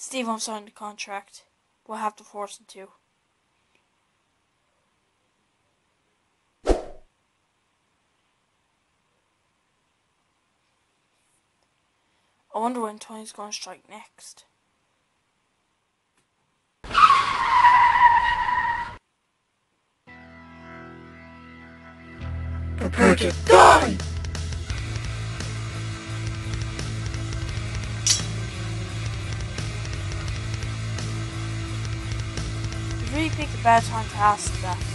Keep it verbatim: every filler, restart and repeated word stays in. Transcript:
Steve won't sign the contract. We'll have to force him to. I wonder when Tony's going to strike next. Prepare to die! You really picked a bad time to ask that.